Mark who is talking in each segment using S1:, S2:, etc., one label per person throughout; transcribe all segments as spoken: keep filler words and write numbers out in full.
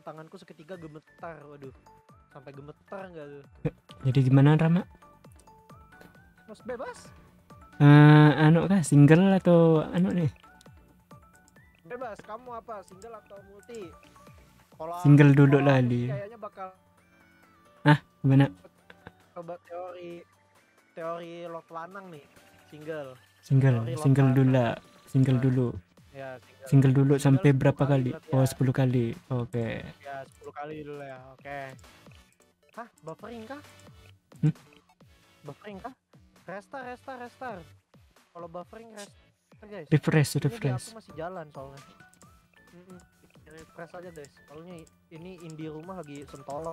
S1: tanganku seketika gemetar. Waduh, sampai gemetar nggak tuh?
S2: Jadi gimana Rama?
S1: Mas bebas,
S2: Eh, anu kah single atau anu nih?
S1: bebas. Kamu apa? Single atau multi? Kalau
S2: Single dulu
S1: kalau
S2: lah
S1: aku sih
S2: di.
S1: kayaknya bakal
S2: Ah, gimana?
S1: coba teori teori lot lanang nih, single.
S2: Single,
S1: Teori lot
S2: single dulu
S1: lanang.
S2: lah. Single
S1: Nah,
S2: dulu.
S1: ya single.
S2: Single dulu
S1: Single
S2: sampai
S1: sepuluh
S2: berapa
S1: kali
S2: kali?
S1: berarti
S2: Oh,
S1: ya.
S2: sepuluh kali. Oke.
S1: Ya sepuluh kali dulu ya. Oke. Hah, buffering kah?
S2: Hmm?
S1: Buffering kah? Restart, restart, restart. Kalau buffering restart guys.
S2: Refresh,
S1: Ini di
S2: refresh.
S1: aku masih jalan soalnya. Mm-mm. Refresh aja guys. Soalnya ini indie rumah lagi sentolok.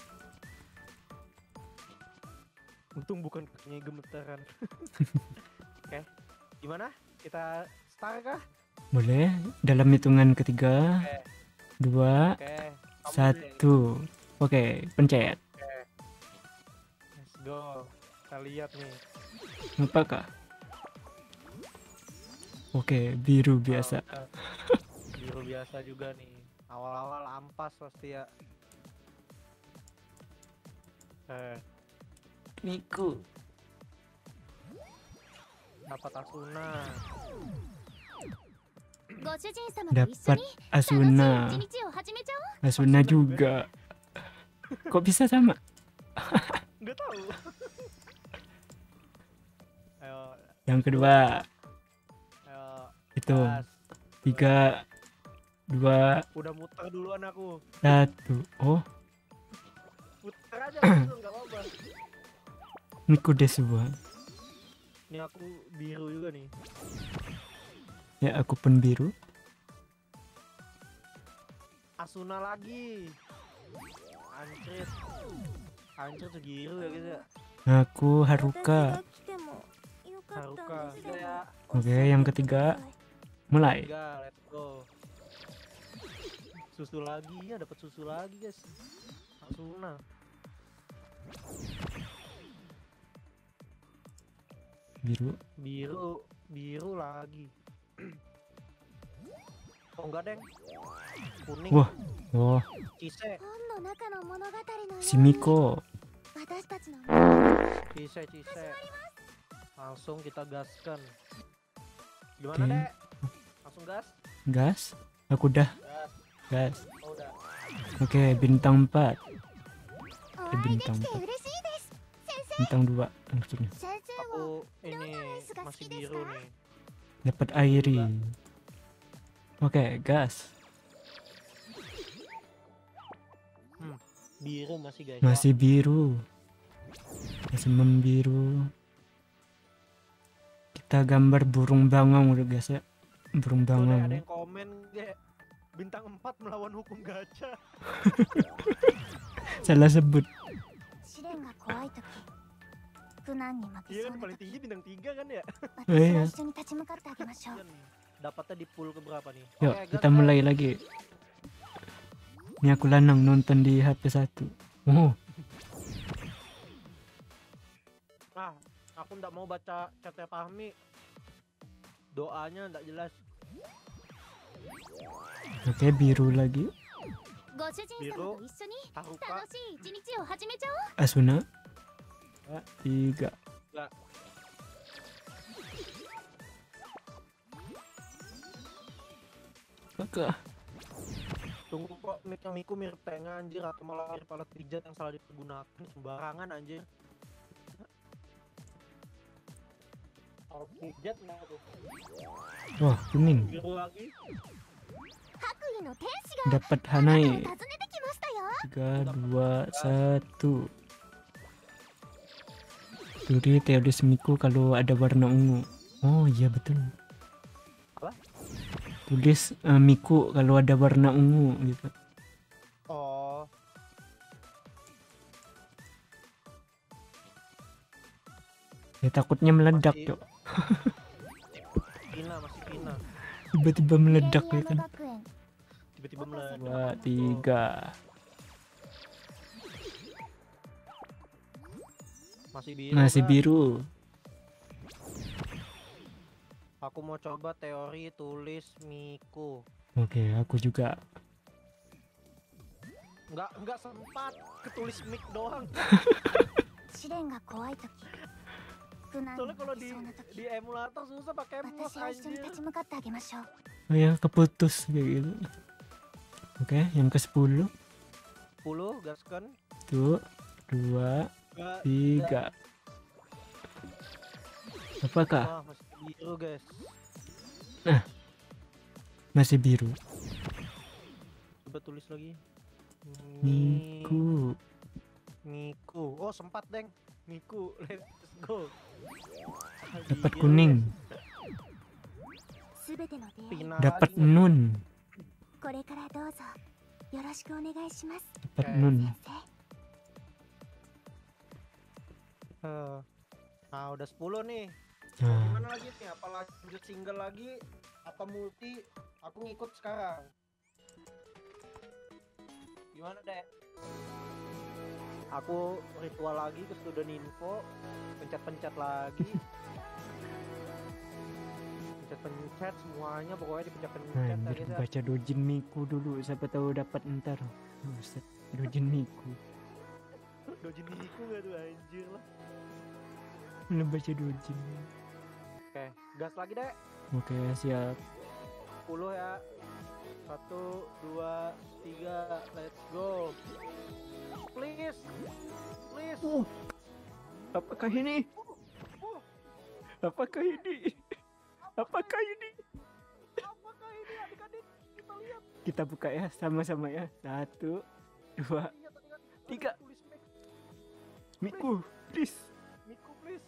S1: Untung bukan kakinya gemetaran. Oke. Gimana? Kita start kah?
S2: Boleh. Dalam hitungan ketiga,
S1: Oke.
S2: dua,
S1: Oke. Kamu
S2: satu. Oke, pencet.
S1: Oke. Let's go. Kita lihat nih.
S2: Apakah? Oke, biru biasa.
S1: Oh, biru biasa juga nih. Awal-awal ampas pasti ya. Eh,
S2: Miku.
S1: dapat Asuna.
S2: Dapat Asuna. Asuna juga. Kok bisa sama?
S1: Nggak tahu. Ayo,
S2: Yang kedua
S1: ayo.
S2: itu
S1: gas.
S2: tiga, dua,
S1: Udah muter duluan aku.
S2: satu. Oh,
S1: Muter aja langsung nggak apa-apa.
S2: Miku Desuwa.
S1: Ini aku biru juga nih.
S2: Ya, aku pun biru.
S1: Asuna lagi. Anjir. Anjir tuh biru ya guys ya.
S2: Aku Haruka.
S1: Haruka. Ya,
S2: Oke, yang ketiga mulai.
S1: tiga, let's go. Susu lagi ya, dapat susu lagi guys. Asuna.
S2: Biru.
S1: Biru, biru lagi. Oh enggak deng. Kuning.
S2: Wah, oh,
S1: Cise,
S2: si Miko.
S1: cise, cise. Langsung kita gaskan. Gimana
S2: Oke.
S1: dek? Langsung gas?
S2: Gas. Aku udah
S1: Gas.
S2: gas.
S1: Oh, udah.
S2: Oke, bintang empat. Eh, bintang empat. Bintang dua maksudnya.
S1: Aku ini masih biru nih.
S2: Dapat Airi. Oke, gas.
S1: Hmm, biru masih guys.
S2: Masih biru. Masih membiru. Kita gambar burung bangau udah guys ya. Burung
S1: Tuh, deh, ada
S2: bangau.
S1: yang komen ge. Bintang empat melawan hukum gacha.
S2: Salah sebut.
S1: Iya kan paling tinggi bintang tiga kan ya.
S2: Oh, iya.
S1: Dan dapatnya di pool ke berapa nih?
S2: Yuk,
S1: Oke,
S2: kita
S1: gas,
S2: mulai
S1: gas.
S2: lagi. Ini aku lanang nonton di H P satu. Oh,
S1: Nah, aku nggak mau baca chatnya Fahmi. Doanya nggak jelas.
S2: oke biru lagi.
S1: Biru, Haruka.
S2: Asuna. Tiga.
S1: Nggak.
S2: Oke.
S1: Tunggu kok mic yang Miku mirip Tenga anjir atau malah mirip alat pijat yang salah dipergunakan sembarangan anjir. Alat pijat nggak tuh?
S2: Wah, kuning.
S1: Biru lagi.
S2: Dapat Hanai. Tiga, dua, satu. Turi Theodis Miku kalau ada warna ungu. Oh iya betul.
S1: Apa?
S2: Tulis eh, Miku kalau ada warna ungu gitu.
S1: Oh,
S2: Ya takutnya meledak,
S1: Masih-
S2: Cok.
S1: Pina masih Pina.
S2: Tiba-tiba meledak ya kan.
S1: Tiba-tiba meledak.
S2: Dua, tiga.
S1: Masih biru.
S2: Masih
S1: Kak.
S2: biru.
S1: Aku mau coba teori tulis Miku.
S2: Oke, aku juga.
S1: Nggak nggak sempat ketulis mic doang.
S3: 試練が怖い時苦難に
S1: Soalnya
S3: 負
S1: kalau
S3: け
S1: di
S3: そうな時
S1: di emulator susah pakai mouse
S3: 私は一緒に
S1: anjir.
S3: 立ち向かってあげましょう
S2: Oh ya, keputus kayak gitu. Oke, yang ke sepuluh.
S1: sepuluh gaskan.
S2: Tuh, dua,
S1: Nggak,
S2: tiga. Apakah?
S1: wah masih biru guys.
S2: Masih biru.
S1: Coba tulis lagi.
S2: Miku.
S1: Miku. Oh sempat deng. Miku. Let's go.
S2: Dapat
S1: Gila,
S2: kuning.
S3: すべての出会い
S1: Pina
S2: Dapat
S1: lagi nih.
S2: nun.
S3: これからどうぞよろしくお願いします
S2: Dapat
S1: Oke.
S2: nun.
S3: 先生
S1: Eh, Nah udah sepuluh nih.
S2: Nah,
S1: Gimana lagi nih? Apa lanjut single lagi? Apa multi? Aku ngikut sekarang. Gimana deh? Aku ritual lagi ke student info, pencet-pencet lagi. Pencet-pencet semuanya pokoknya dipencet-pencet
S2: anjir,
S1: aja dah.
S2: baca dojin Miku dulu. Siapa tahu dapat ntar. Buset, dojin Miku.
S1: Dojin Miku gak tuh anjir lah.
S2: Udah baca dojin.
S1: Oke, gas lagi deh.
S2: Oke, siap.
S1: sepuluh ya. Satu, dua, tiga, let's go. Please, please.
S2: Apakah ini? Apakah ini? Apakah ini?
S1: Apakah ini adik-adik? Kita lihat.
S2: Kita buka ya, sama-sama ya. Satu, dua,
S1: Lihat, lihat.
S2: Tiga.
S1: Tulis mic.
S2: Miku, please.
S1: Miku please.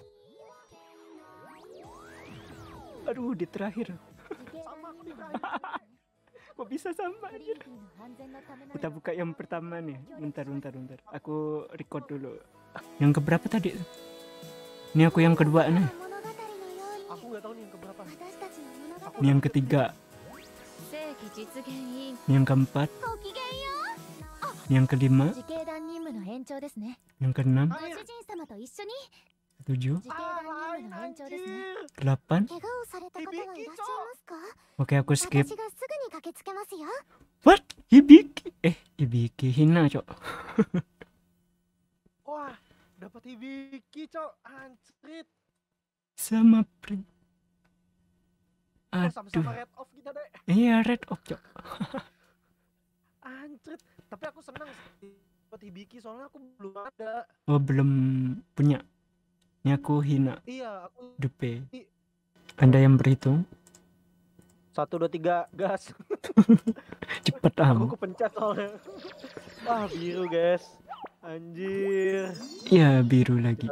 S2: Aduh, di terakhir.
S1: Sama aku di terakhir.
S2: Kok bisa sama aja? Kita buka yang pertama nih. Bentar, bentar, bentar. Aku record dulu. Yang keberapa tadi? Ini aku yang kedua nih.
S3: 物語のように
S1: Aku nggak tahu nih yang keberapa.
S3: 私たちの物語
S2: Ini yang ketiga.
S3: 正規実現委員
S2: Ini yang keempat.
S3: ごきげんよ
S2: Ini yang kelima.
S3: う自警団任務の延長ですね
S2: Yang keenam.
S3: ご主人様と一緒に
S2: Tujuh.
S3: 自警団任務の延長ですね
S2: Delapan.
S3: 怪我をされた方はいらっしゃいますか
S2: Oke, aku
S3: 私
S2: skip.
S3: がすぐに駆けつけますよ
S2: What? Hibiki? Eh, Hibiki Hina, cok.
S1: Wah, dapat Hibiki, cok. Anjrit.
S2: Sama print.
S1: Oh, sama-sama
S2: Aduh.
S1: red off kita deh.
S2: Iya, red off, cok.
S1: Anjrit. Tapi aku senang sih dapat Hibiki soalnya aku belum ada.
S2: Oh, belum punya. Ini aku Hina.
S1: Iya, aku
S2: Dupe. Anda yang berhitung?
S1: satu dua tiga gas.
S2: Cepet
S1: Aku
S2: am.
S1: kepencet soalnya. Wah, biru, guys. Anjir.
S2: Iya, biru lagi.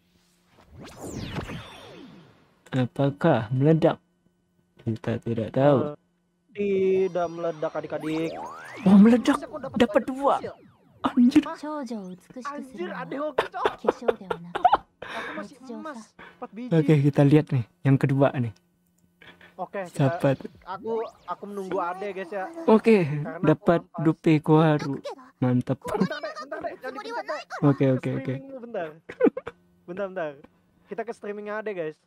S2: Apakah meledak? Kita tidak tahu.
S1: Tidak meledak adik-adik.
S2: Oh, meledak.
S1: Masa aku
S2: Dapat
S1: banyak
S2: dua.
S1: hasil?
S2: Anjir.
S3: 少女を美しくす
S1: Anjir,
S3: るのは
S1: ada hoki, cok.
S3: 化粧ではなく
S1: Aku masih emas. empat biji.
S2: Oke, kita lihat nih. Yang kedua nih.
S1: Oke, kita-
S2: Dapat.
S1: aku aku menunggu Ade, guys ya.
S2: Oke,
S1: Karena aku
S2: dapat
S1: ampas.
S2: Dupe Koharu.
S3: けど
S2: Mantap.
S1: Bentar deh, bentar deh, jangan dipencet deh.
S2: Oke,
S1: Ke
S2: oke, oke.
S1: streamingmu bentar. Bentar, bentar. Kita ke streamingnya Ade, guys.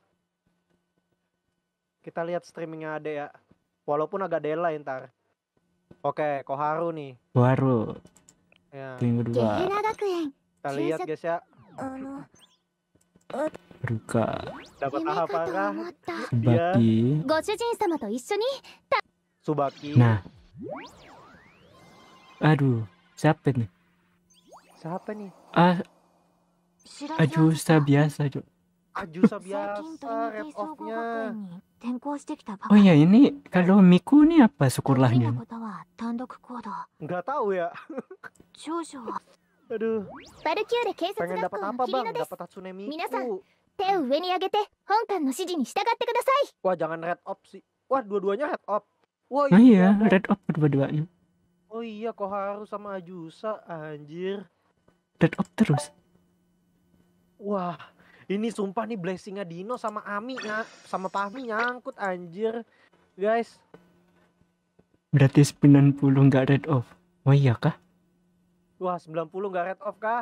S1: Kita lihat streamingnya Ade ya. Walaupun agak delay ntar. Oke, Koharu nih.
S2: Koharu.
S1: Ya,
S2: Yang
S3: ゲ
S2: kedua.
S3: ヘナ学園
S1: kita lihat guys ya.
S3: あの
S2: Ruka.
S1: Dapat
S3: 夢か
S1: apa
S3: と
S1: kah?
S3: 思った
S2: Subaki.
S3: ご主人様と一緒に
S1: Subaki.
S2: Nah. Aduh, siapa nih?
S1: Siapa nih?
S2: Ah,
S3: 白木
S2: Ajusa biasa, Cok.
S1: Ajusa
S3: 最近
S1: biasa
S3: 鳥
S1: red
S3: 人総合学
S1: off-nya.
S3: 園に転校してきたば
S2: Oh
S3: かり
S2: ya, ini kalau Miku nih apa
S3: 得意な
S2: sekolahnya?
S3: ことは単独行動
S1: Nggak tahu ya.
S3: 少女は
S1: Aduh,
S3: バルキューレ警察
S1: pengen
S3: 学
S1: dapat
S3: 校
S1: apa
S3: のキリ
S1: bang?
S3: ノです
S1: Dapat Hatsune
S3: Minasan.
S1: Miku.
S3: 手を上に上げて本館の指示に従ってください
S1: Wah, jangan red off sih. Wah, dua-duanya red off. Wah,
S2: Oh iya,
S1: dong.
S2: red off kedua-duanya.
S1: Oh iya, Koharu sama Ajusa, anjir.
S2: Red off terus.
S1: Wah, ini sumpah nih blessingnya Dino sama Ami ya, sama Fahmi nyangkut anjir. Guys,
S2: Berarti sembilan puluh nggak red off. Oh iya kah?
S1: wah sembilan puluh nggak red off kah?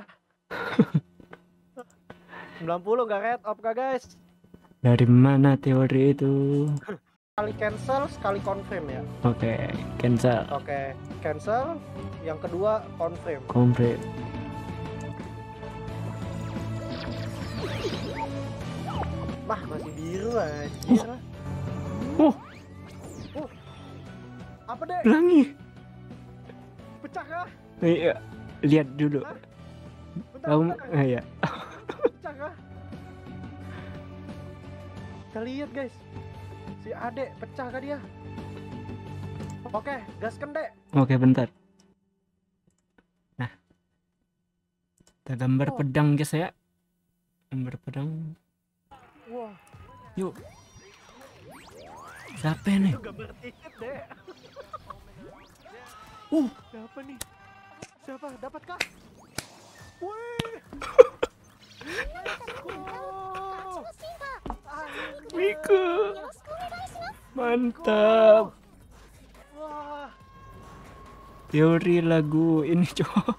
S1: sembilan puluh nggak red off kah guys?
S2: Dari mana teori itu?
S1: Sekali cancel, sekali confirm ya.
S2: Oke, cancel.
S1: Oke, cancel, yang kedua confirm.
S2: Komplit.
S1: Bah, masih biru anjir.
S2: Oh,
S1: Oh. Apa deh?
S2: pelangi.
S1: Pecah kah?
S2: Iya, lihat dulu.
S1: Hah? Bentar,
S2: Kamu,
S1: bentar.
S2: ah, ya.
S1: Pecah kah? Kita lihat guys. Si Ade pecah kah dia? Oke, gaskan dek.
S2: Oke, bentar. Nah, kita gambar
S1: Oh.
S2: pedang guys ya. Gambar pedang.
S1: Wah,
S2: Yuk. Siapa nih?
S1: itu gambar tiket dek.
S2: Uh,
S1: Siapa nih? Siapa? Dapatkah? Wih. Oh. Anjir.
S2: Miku. Mantap.
S1: Wah.
S2: Teori lagu ini cowok.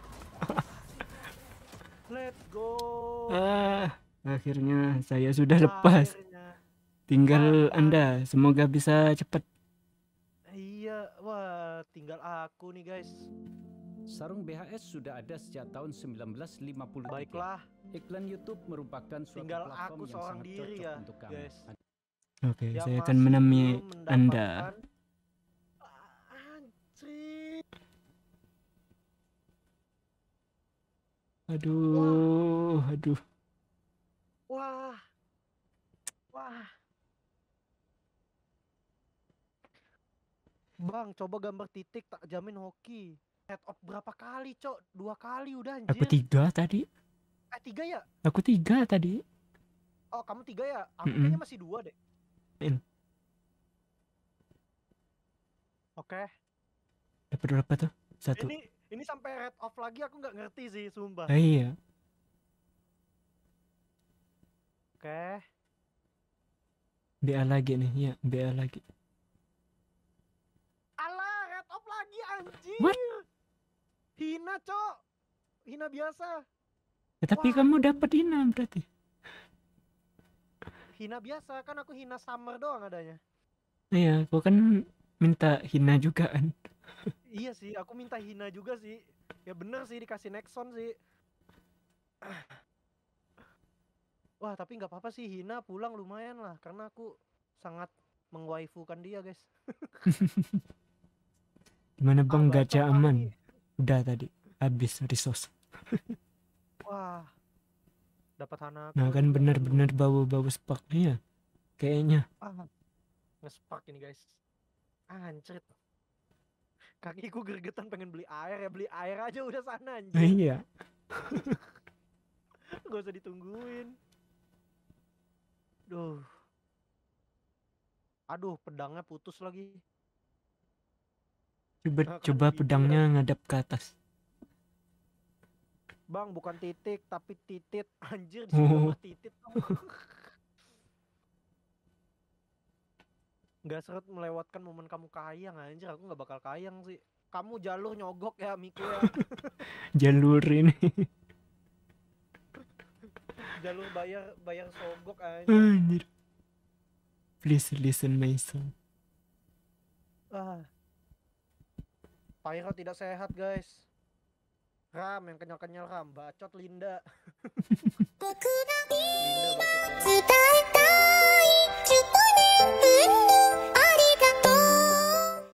S1: Let's go.
S2: Ah, akhirnya saya sudah lepas.
S1: Akhirnya.
S2: Tinggal
S1: Mantap.
S2: Anda. Semoga bisa cepat.
S1: Iya, wah, tinggal aku nih guys.
S4: Sarung B H S sudah ada sejak tahun seribu sembilan ratus lima puluh tiga.
S1: Baiklah,
S4: Iklan YouTube merupakan suatu
S1: tinggal
S4: platform
S1: aku
S4: yang
S1: seorang
S4: sangat
S1: diri
S4: cocok
S1: ya,
S4: untuk kamu.
S1: guys.
S2: Oke,
S1: Yang
S2: saya akan
S1: masih
S2: menemani
S1: belum
S2: Anda.
S1: mendapatkan- Ah, anjir.
S2: Aduh, aduh.
S1: Wah. Wah. Bang, coba gambar titik tak jamin hoki. Head off berapa kali, Cok? Dua kali udah anjir.
S2: Aku tiga tadi.
S1: Eh, tiga ya?
S2: Aku tiga tadi.
S1: Oh, kamu tiga ya? Aku
S2: Mm-mm.
S1: kayaknya masih dua deh.
S2: In.
S1: Oke.
S2: Dapat berapa tuh? Satu.
S1: Ini ini sampai red off lagi aku nggak ngerti sih, sumpah.
S2: Ah, iya.
S1: Oke.
S2: B A lagi nih, ya B A lagi.
S1: Alah, red off lagi anjir.
S2: What?
S1: Hina, Cok. Hina biasa.
S2: Ya, tapi
S1: Wah.
S2: kamu dapat Ina berarti.
S1: Hina biasa, kan aku hina summer doang adanya.
S2: Iya, aku kan minta Hina juga kan.
S1: Iya sih, aku minta hina juga sih. Ya bener sih, dikasih Nexon sih. Wah, tapi nggak apa-apa sih, hina pulang lumayan lah. Karena aku sangat mengwaifukan dia, guys.
S2: Gimana bang,
S1: Ah,
S2: gacha
S1: bacot
S2: aman?
S1: lagi.
S2: Udah tadi, habis resource.
S1: Wah. Dapat hana.
S2: Nah kan benar-benar bau-bau sparknya ya. Kayaknya.
S1: Ah, nge-spark ini, guys. Anjrit. Kakiku gergetan pengen beli air ya, beli air aja udah sana anjir.
S2: Iya.
S1: Gak usah ditungguin. Duh. Aduh, pedangnya putus lagi.
S2: Coba
S1: Nah, kan
S2: coba
S1: gigi
S2: pedangnya ngadap ke atas.
S1: Bang, bukan titik tapi titit. Anjir, di sini
S2: Oh.
S1: gambar titit. Nggak seret melewatkan momen kamu kayang anjir, aku nggak bakal kayang sih. Kamu jalur nyogok ya, Miku ya.
S2: Jalur ini.
S1: Jalur bayar bayar sogok anjir.
S2: Anjir. Please listen my song.
S1: Ah. Pyro tidak sehat, guys. Ram yang kenyal-kenyal Ram, bacot Linda. Linda